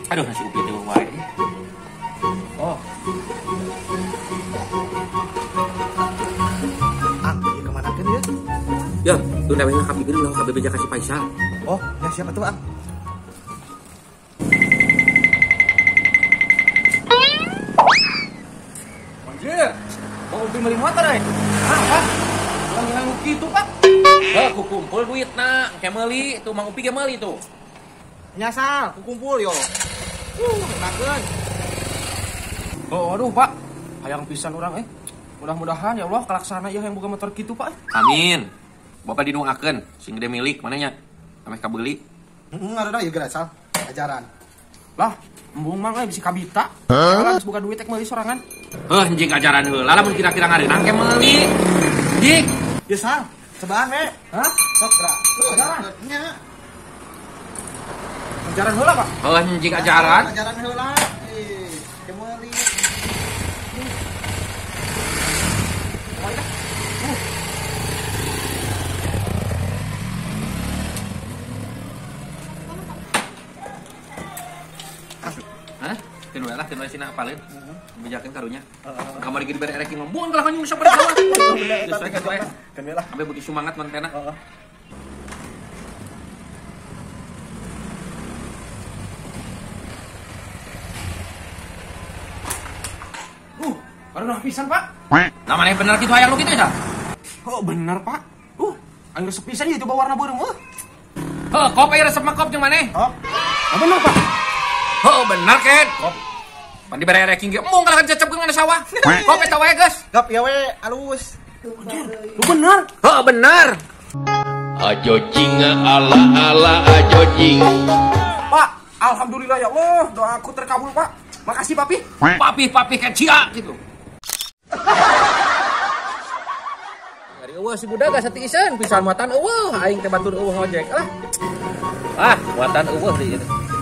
Aduh, nasi upi teh wae. Oh. Iya kemana kan ya? Ya, tuh namanya Habib dulu, Habib beja kasih Faisal. Oh, ya siapa tuh, Ang? Anjir, mau upi meuli motor euy. Hah? Hilang gitu, Pak. Ku kumpul duit na, kayak meuli, tuh Mang Upi ge meuli tuh. Nyasal, kumpul yo. Enakeun. Oh, aduh, Pak. Hayang pisan urang Mudah-mudahan ya Allah kalaksana ieu yang boga motor kitu, Pak. Amin. Bapak didoakeun, sing gede milik mananya. Ameh kabeuli. Ngaranna ieu gerasal ajaran. Lah, embung mah bisa kabita. Kalau boga duit tek meuli sorangan. Anjing ajaran heula lamun kira-kira ngarenang ke meuli. Anjing. Ya sal, sebaan we. Hah? Sok gerak. Ajaran? Nya. Ajaran heula, Pak. Anjing ajaran. Ajaran heula. Kemeuli. Hah? Tinu lah, tinu sina apaleun. Bejakeun karunya. Kamari ge dibere erek ngomong kalau hanya bisa berjalan. Geus we kitu we. Kan we lah. Ambe beuki semangat mantena. Aduh, pisan, Pak. Namanya bener kitu hayang lu kitu dah. Oh, bener, Pak. Air sepisan ieu coba warna beureum Heuh, kop aya resep makop jeung maneh. Oh, bener, Pak. Heuh, bener ken. Pan dibere erek ge embung kalau cecep geus ngana sawah. Kop eta wae geus. gap ya we alus. Lu bener. Heuh, bener. Ajo jinga ala ala ajo jing. Pak, alhamdulillah ya Allah, doaku terkabul, Pak. Makasih, Papi. Papi kayak cia gitu. Dari eueuh si budak gak satiisen pisan muatan eueuh aing teh batur eueuh ngojek lah. Muatan eueuh deui.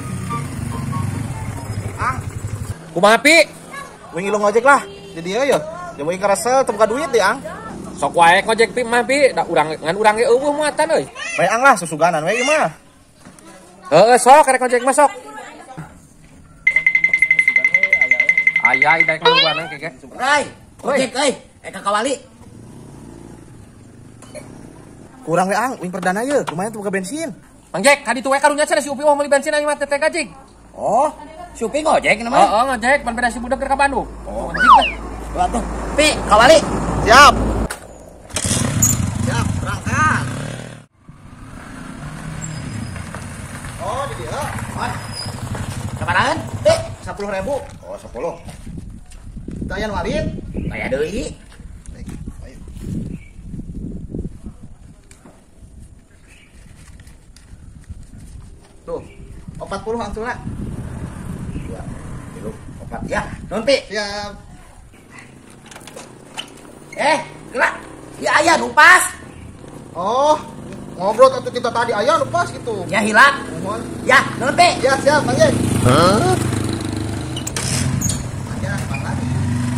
Kumaha Pi? Wingi lu ngojek lah. Jadi ya. Yang wingi karasa teu buka duit deh, Ang. Sok wae ngojek Pi mah Pi, da urang ngan urang ge eueuh muatan euy. Bae Ang lah susuganan we ieu mah. Heeh, sok karek ngojek mah sok. Ayah daek nungguan keke. Rai, ojek euy, Kakak Wali. Kurang we Ang, wing perdana ye, lumayan tuh buka bensin. Mang Jack, tadi tuh we karunya cenah si Upi mau meuli bensin aing mah teh gajig. Oh, si Upi ngojek namanya. Heeh, ngojek pan beda si budak ke Bandung. Oh, ngojek teh. Waduh, Pi, Kak Wali. Siap. Siap, berangkat. Oh, jadi ya. Kapanan? Pi, 10.000. Oh, 10. Dayan walid. bayar deui. Baik, ayo. Tuh, 40 Ang Tuna. 2, 3, 4. Ya, non Pi. Siap. Gerak. Ya aya nu pas. Oh, ngobrol atau kita tadi ayah lupa gitu. Ya hilang. Mohon. Ya, non Pi. Ya, siap, Bang Jack. Ya, Bang lagi.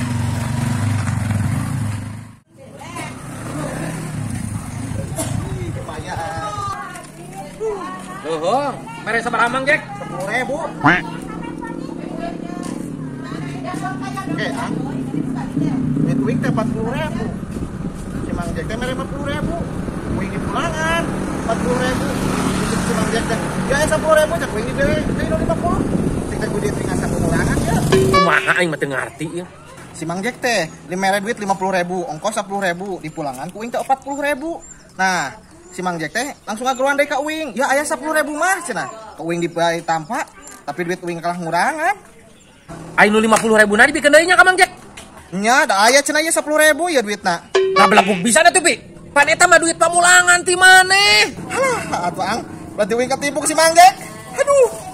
Ih, kebayaan. Heuh, mere sabaraha Mang Jack? 10.000. Oke, Ang. Duit wing teh 40.000. Si Mang Jack teh mere 50.000. Wing di pulangan 40.000. Si Mang Jack teh ya 10.000 cak wing di deui 50. Tik teh duit ringan sakurangan ya. Kumaha aing mah teu ngarti ieu. Si Mang Jack teh mere duit 50.000, ongkos 10.000, di pulangan ku wing teh 40.000. Nah, si Mang Jack teh langsung ngageruan deui ka wing. Ya aya 10.000 mah cenah. Ka wing dibayar tampa, tapi duit wing kalah ngurangan. Aing nu 50.000 na dipikeun deui nya ka Mang Jack. Nya da aya cenah ieu 10.000 ya duitna. Nah belakuk bisa atuh Pi. Pan eta mah duit pamulangan ti maneh. Halah, atuh Ang. Berarti wing ketipu si Mang Jack. Aduh.